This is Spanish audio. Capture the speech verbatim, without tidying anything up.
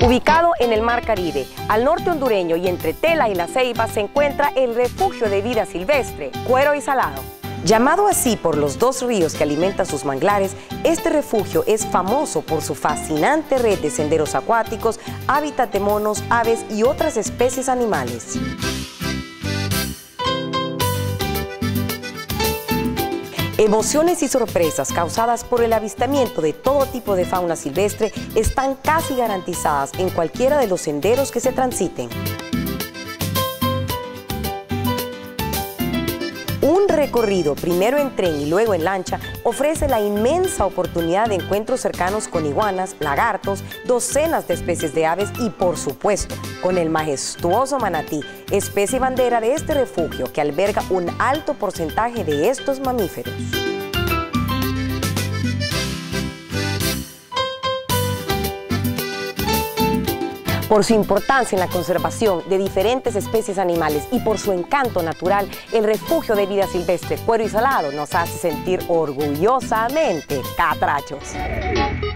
Ubicado en el Mar Caribe, al norte hondureño y entre Tela y La Ceiba se encuentra el refugio de vida silvestre, Cuero y Salado. Llamado así por los dos ríos que alimentan sus manglares, este refugio es famoso por su fascinante red de senderos acuáticos, hábitat de monos, aves y otras especies animales. Emociones y sorpresas causadas por el avistamiento de todo tipo de fauna silvestre están casi garantizadas en cualquiera de los senderos que se transiten. Un recorrido, primero en tren y luego en lancha, ofrece la inmensa oportunidad de encuentros cercanos con iguanas, lagartos, docenas de especies de aves y, por supuesto, con el majestuoso manatí, especie bandera de este refugio que alberga un alto porcentaje de estos mamíferos. Por su importancia en la conservación de diferentes especies animales y por su encanto natural, el refugio de vida silvestre Cuero y Salado nos hace sentir orgullosamente catrachos.